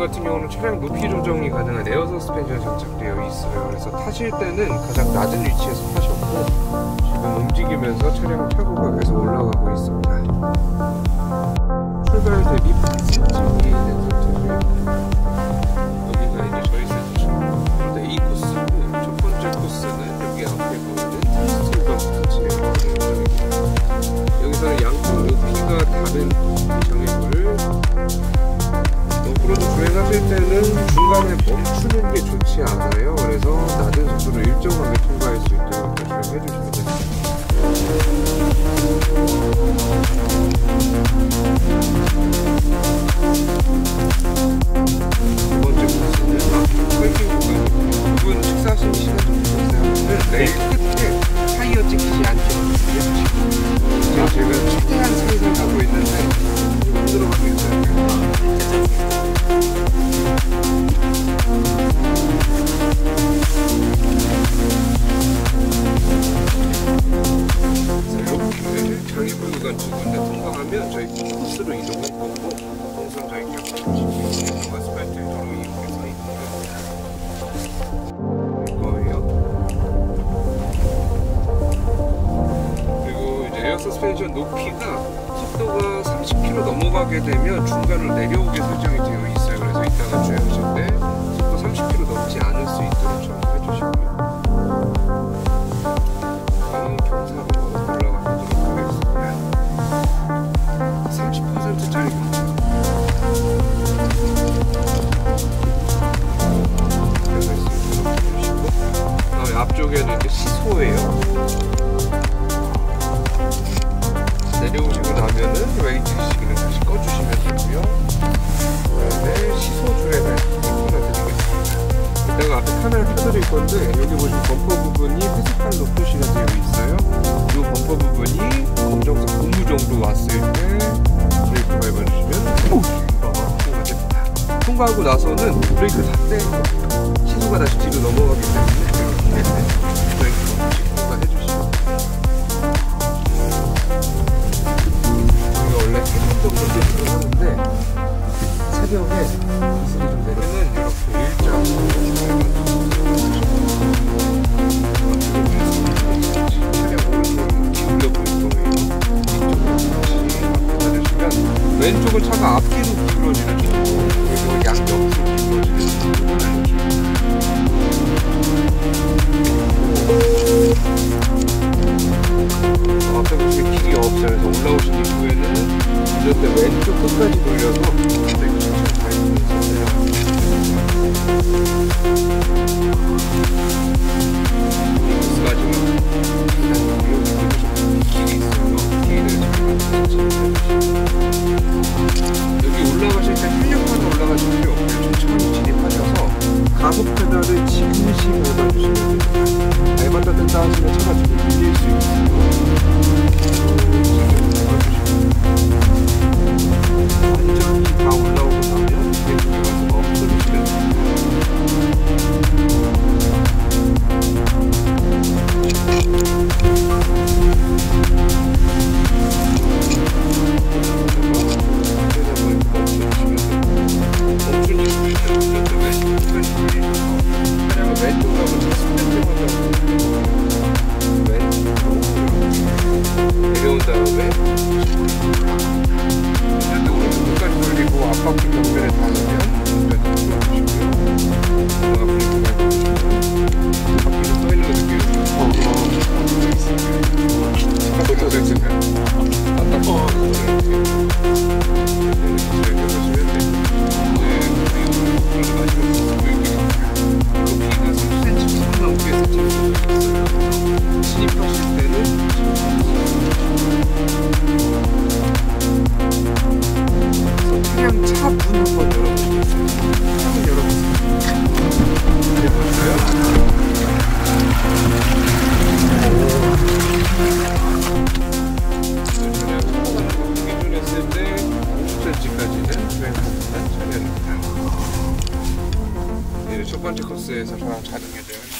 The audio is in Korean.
같은 경우는 차량 높이 조정이 가능한 에어 서스펜션 장착되어 있어요. 그래서 타실 때는 가장 낮은 위치에서 타셨고, 지금 움직이면서 차량 타고가 계속 올라가고 있습니다. 출발 대비 8cm 된 상태고요. 여기가 이제 저희 센터 A 코스고, 첫 번째 코스는 여기 앞에 보이는 스틸버스터 진행입니다. 여기서는 양쪽 높이가 다른 장애물을 오프로드 주행하실 때는 중간에 멈추는 게 좋지 않아요. 그래서 낮은 속도로 일정하게 통과할 수 있도록 주행해 주시면 됩니다. 두 번째 코스는 펄킹 구간입니다. 두 분 식사하시는 시간 좀 되셨어요? 레일 끝에 타이어 찍히지 않게 해주시고, 지금 제가 최대한 살살 가고 있는데 들어가고 있어요. 이렇게 장애물 구간 두 군데 통과하면 저희 코스로 이동할 거고, 동선 저희 겹치고 아스팔트 도로 이렇게 서 있는 거예요. 그리고 이제 에어 서스펜션 높이가 속도가 30km 넘어가게 되면 중간을 내려오게 설정이 되어 있어요. 그래서 이따가 주행하실 때 속도 30km 넘지 않을 수 있도록 점검해 주시고요. 다음 경사로 올라가도록 하겠습니다. 30%짜리 경사. 들어갈 수 있도록 해주시고, 그다음에 앞쪽에는 이제 시소예요. 내려오시고 나면은 웨이트 시기는 다시 꺼주시면 되고요. 그다음에 시소 주행을 보여드리겠습니다. 이따가 앞에 카메라 켜드릴 건데, 여기 보시면 범퍼 부분이 회색깔로 표시가 되어 있어요. 이 범퍼 부분이 검정색 고무 정도 왔을 때 브레이크 밟아주시면 통과됩니다. 통과하고 나서는 브레이크 다 떼고 시소가 다시 뒤로 넘어가기 때문에 이렇게 브레이크 없이 통과해주시면 됩니다. 원래 3번 정도 들어가는데 새벽에 기술이 좀 내리면 이렇게 일자로 차량 오른쪽으로 기울여 보일 거예요. 이쪽으로 다시 받아주시면 왼쪽은 차가 앞뒤로 기울어지는 쪽으로, 그리고 양옆으로 기울어지는 쪽으로 앞에 보시면 길이 없어요. 그래서 올라오신 이후에는 운전대 왼쪽 끝까지 돌려서 브레이크 천천히 밟으면서 내려갑니다. 이 마지막 길이 있어요. 길을 여기 올라가실 때 탄력하게 올라가실 필요 없고요. 천천히 진입하셔서 가속 페달을 지그시 밟아주시면 됩니다. 밟았다 뜬다 하시면 차가 뒤로 밀릴 수 있어요. 완전히 다 올라오고 나면 왼쪽에 와서 멈춰주시면 내려온 다음에 운전대 오른쪽까지 돌리고 앞바퀴 경면에 닿으면 운전대 풀어주시고요. 앞으로 밟아주시면 바퀴도 떠있는 거 느껴요. 잠깐 됐을까요? 진입하실 때는 그냥 차 문 한번 열어보시겠어요? 창문 열어보세요. 해볼까요? 기준했을 때 50cm까지는 주행가능한 차량입니다. 첫 번째 코스에서 저랑 자동에 대한